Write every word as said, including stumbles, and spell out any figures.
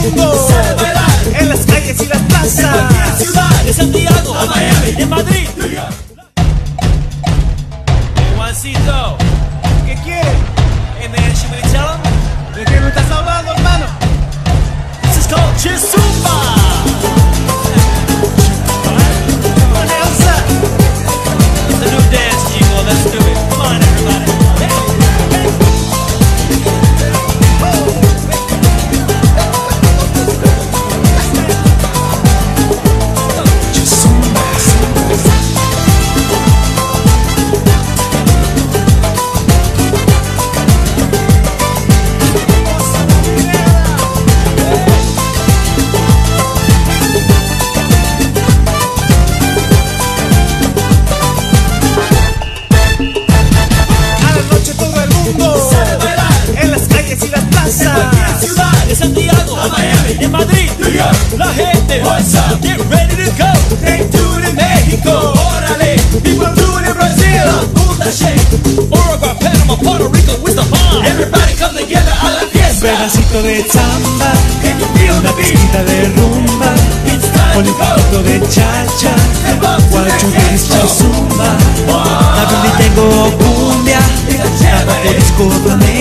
mundo, en las calles y las plazas, en cualquier ciudad, de Santiago a Miami, de Madrid. Hey, Juancito, ¿Qué quiere? hey man, should we tell him? ¿De qué me estás hablando, hermano? This is called Chizumba. Elsa. It's a new dance jingle, let's do it. Come on, everybody. De Santiago a Miami, de Madrid, New York, la gente, what's up? Get ready to go. They do it in Mexico, órale. People do it in Brazil, Punta Shake, Uruguay, Panama, Puerto Rico, with the bomb. Everybody come together a la fiesta. Pedacito de samba, Can you feel the una beat? pizquita de rumba, It's time con to un go. poquito de cha-cha, Step up to guacho the de dance zumba. floor. A donde tengo cumbia, It's a tabaco jam, disco flamenco.